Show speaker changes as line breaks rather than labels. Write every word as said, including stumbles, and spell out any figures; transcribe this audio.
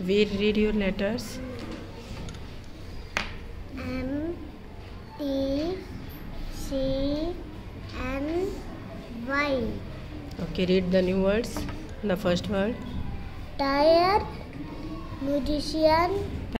We read your letters.
M T C N Y.
Okay, read the new words. The first word.
Tired, musician,